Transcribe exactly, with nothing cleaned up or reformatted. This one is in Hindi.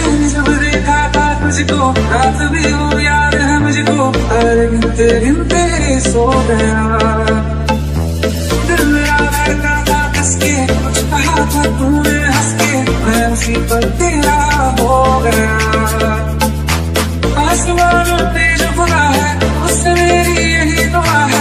जब देखा था तुझको, रात भी हो याद है मुझको, अरे गिनते गिनते सो गया। दिल मेरा धड़का था कसके, कुछ कहा था तूने हंस के, मैं उसी पर तेरा हो गया। आसमानों पे जो खुदा है, उससे मेरी यही दुआ है,